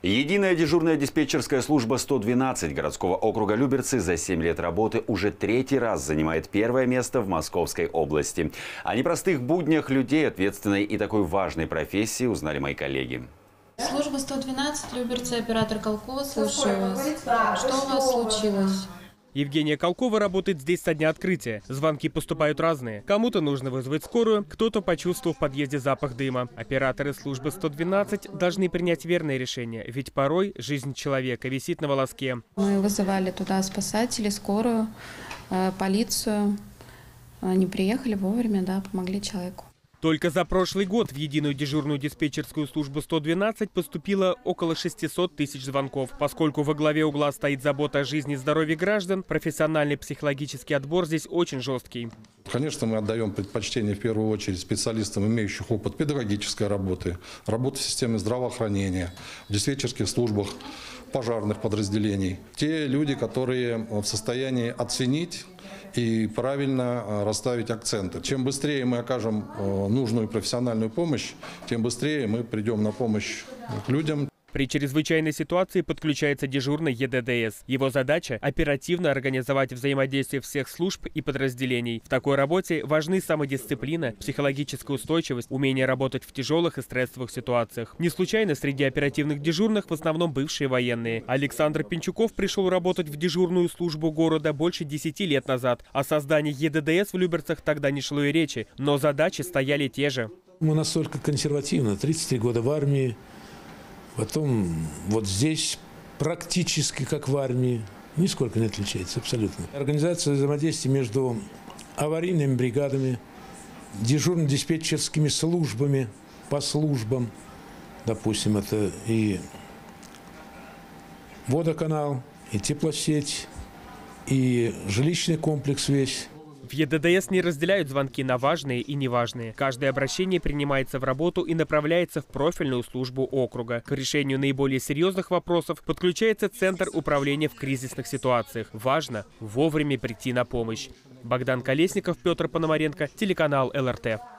Единая дежурная диспетчерская служба 112 городского округа Люберцы за 7 лет работы уже третий раз занимает первое место в Московской области. О непростых буднях людей, ответственной и такой важной профессии, узнали мои коллеги. Служба 112, Люберцы, оператор Колкова, слушаю вас. Что у вас случилось? Евгения Колкова работает здесь со дня открытия. Звонки поступают разные. Кому-то нужно вызвать скорую, кто-то почувствовал в подъезде запах дыма. Операторы службы 112 должны принять верное решение, ведь порой жизнь человека висит на волоске. Мы вызывали туда спасателей, скорую, полицию. Они приехали вовремя, да, помогли человеку. Только за прошлый год в единую дежурную диспетчерскую службу 112 поступило около 600 тысяч звонков. Поскольку во главе угла стоит забота о жизни и здоровье граждан, профессиональный психологический отбор здесь очень жесткий. Конечно, мы отдаем предпочтение в первую очередь специалистам, имеющих опыт педагогической работы, работы в системе здравоохранения, в диспетчерских службах, пожарных подразделений. Те люди, которые в состоянии оценить и правильно расставить акценты. Чем быстрее мы окажем нужную профессиональную помощь, тем быстрее мы придем на помощь к людям. При чрезвычайной ситуации подключается дежурный ЕДДС. Его задача – оперативно организовать взаимодействие всех служб и подразделений. В такой работе важны самодисциплина, психологическая устойчивость, умение работать в тяжелых и стрессовых ситуациях. Не случайно среди оперативных дежурных в основном бывшие военные. Александр Пинчуков пришел работать в дежурную службу города больше 10 лет назад. О создании ЕДДС в Люберцах тогда не шло и речи, но задачи стояли те же. Мы настолько консервативны, 33 года в армии. Потом вот здесь практически как в армии, нисколько не отличается абсолютно. Организация взаимодействия между аварийными бригадами, дежурно-диспетчерскими службами по службам, допустим, это и водоканал, и теплосеть, и жилищный комплекс весь. В ЕДДС не разделяют звонки на важные и неважные. Каждое обращение принимается в работу и направляется в профильную службу округа. К решению наиболее серьезных вопросов подключается Центр управления в кризисных ситуациях. Важно вовремя прийти на помощь. Богдан Колесников, Петр Пономаренко, телеканал ЛРТ.